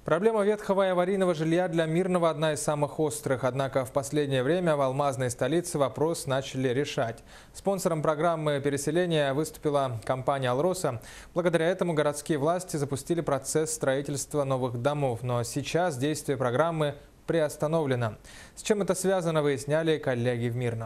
Проблема ветхого и аварийного жилья для Мирного одна из самых острых. Однако в последнее время в алмазной столице вопрос начали решать. Спонсором программы переселения выступила компания «Алроса». Благодаря этому городские власти запустили процесс строительства новых домов. Но сейчас действие программы приостановлено. С чем это связано, выясняли коллеги в Мирном.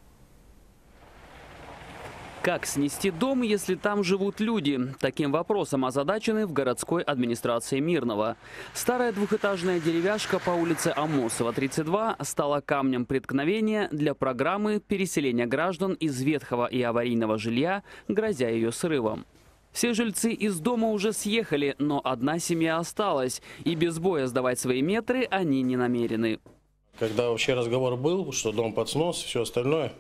Как снести дом, если там живут люди? Таким вопросом озадачены в городской администрации Мирного. Старая двухэтажная деревяшка по улице Амосова, 32, стала камнем преткновения для программы переселения граждан из ветхого и аварийного жилья, грозя ее срывом. Все жильцы из дома уже съехали, но одна семья осталась. И без боя сдавать свои метры они не намерены. Когда вообще разговор был, что дом под снос и все остальное,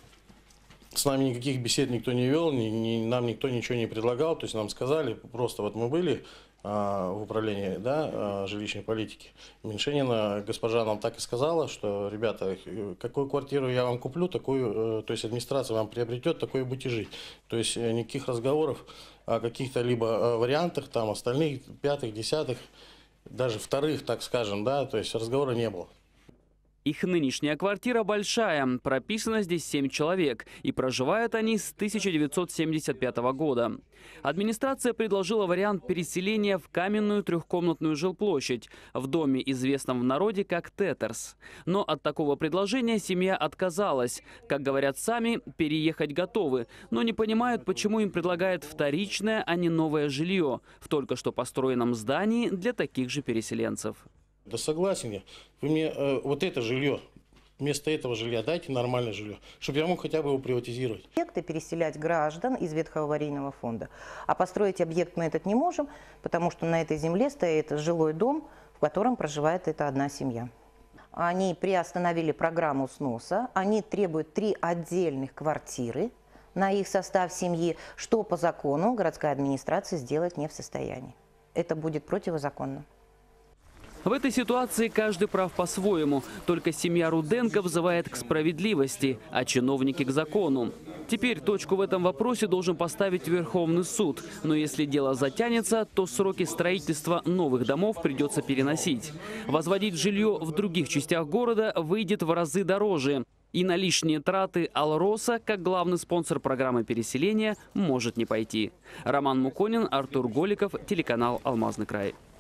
с нами никаких бесед никто не вел, нам никто ничего не предлагал. То есть нам сказали, просто вот мы были в управлении жилищной политики. Меньшенина госпожа нам так и сказала, что, ребята, какую квартиру я вам куплю, такую, то есть администрация вам приобретет, такой будете жить. То есть никаких разговоров о каких-то либо вариантах, там остальных, пятых, десятых, даже вторых, так скажем, то есть разговора не было. Их нынешняя квартира большая, прописано здесь 7 человек, и проживают они с 1975 года. Администрация предложила вариант переселения в каменную трехкомнатную жилплощадь в доме, известном в народе как Тетерс. Но от такого предложения семья отказалась. Как говорят сами, переехать готовы, но не понимают, почему им предлагают вторичное, а не новое жилье в только что построенном здании для таких же переселенцев. Да согласен я. Вы мне вот это жилье, вместо этого жилья дайте нормальное жилье, чтобы я мог хотя бы его приватизировать. Объекты переселять граждан из ветхого аварийного фонда. А построить объект мы этот не можем, потому что на этой земле стоит жилой дом, в котором проживает эта одна семья. Они приостановили программу сноса, они требуют 3 отдельных квартиры на их состав семьи, что по закону городская администрация сделать не в состоянии. Это будет противозаконно. В этой ситуации каждый прав по-своему. Только семья Руденко взывает к справедливости, а чиновники к закону. Теперь точку в этом вопросе должен поставить Верховный суд. Но если дело затянется, то сроки строительства новых домов придется переносить. Возводить жилье в других частях города выйдет в разы дороже. И на лишние траты «Алроса», как главный спонсор программы переселения, может не пойти. Роман Муконин, Артур Голиков, телеканал «Алмазный край».